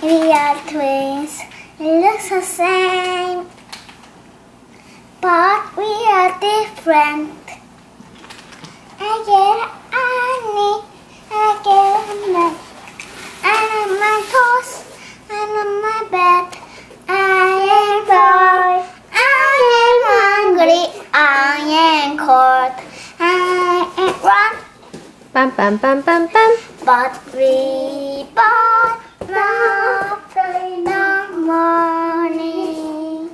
We are twins, we look the same, but we are different. I get honey, I get milk. I'm on my toes, I'm on my bed. I am bored, I am hungry, I am cold, I am run. Bam bam bam bam bam. But we both love in the morning.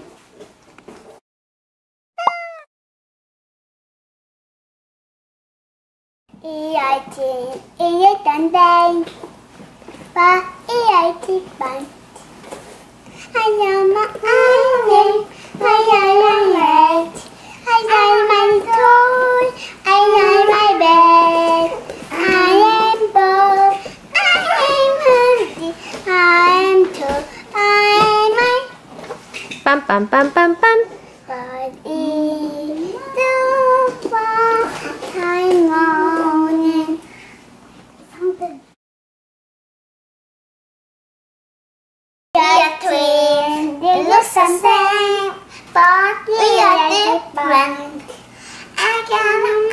EIT, EIT, và EIT bạn. I know my name, I late. I know my toy, I know my bed. I am bored, I am hungry, I am too, I am Bam bam bam bam bam. but in the time morning. We are twins, we look the same, but we are different. I got